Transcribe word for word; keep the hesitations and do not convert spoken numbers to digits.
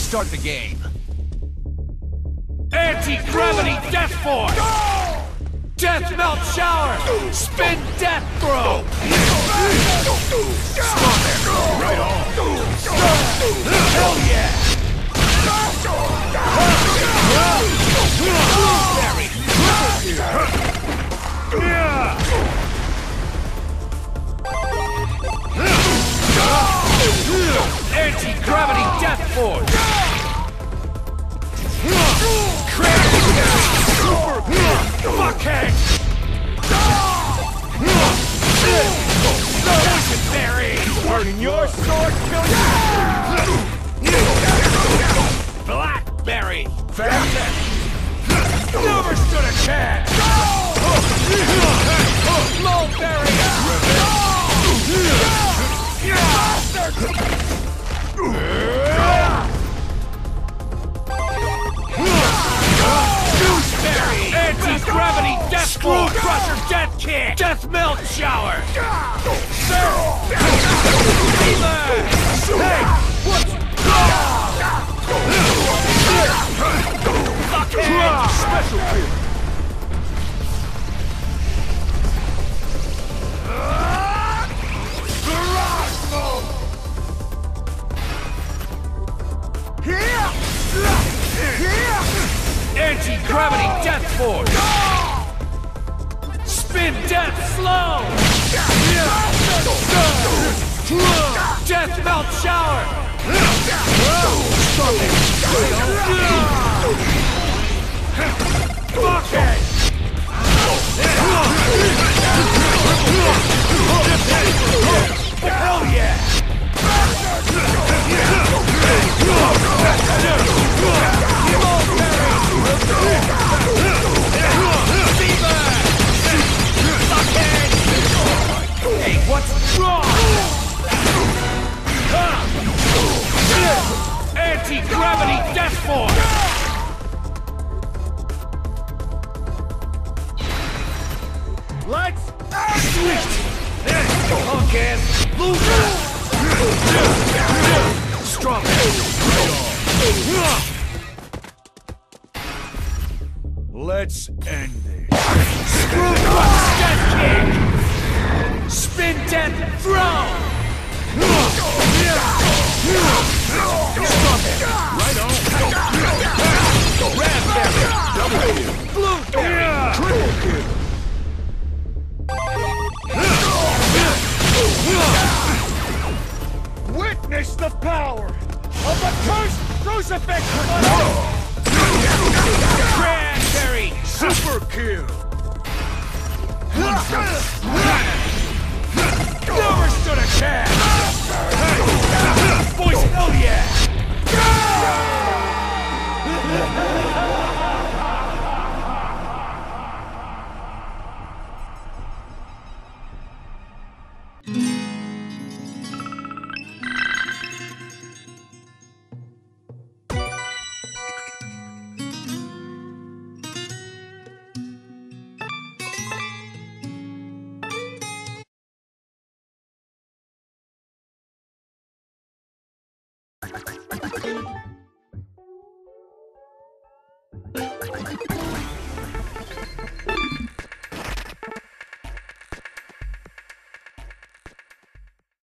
start the game. Anti-gravity death force! Death melt shower! Spin death throw! Right on! Hell yeah! Anti-gravity death force! Fuckhead! Poison berry! Burning your sword, kill you! Blackberry! Fast! Never stood a chance! Mulberry! Gooseberry! Anti-gravity death force! Crusher death kick! Death melt shower! Fever! Hey! What's... Fuckhead! Special kill! Anti-gravity death force! Spin death slow! Death melt shower! Fuckhead! Hell yeah! Hey, what's wrong? Anti-gravity death force! Let's sweet! Punk ass loser! Strong! Let's end this. Screw crush death kick! Spin death throw! Right on! Raspberry! Double kill! Blueberry! Triple kill! Witness the power of the cursed crucifix! Cranberry! Super kill! Never stood a chance! Boys, hell yeah! You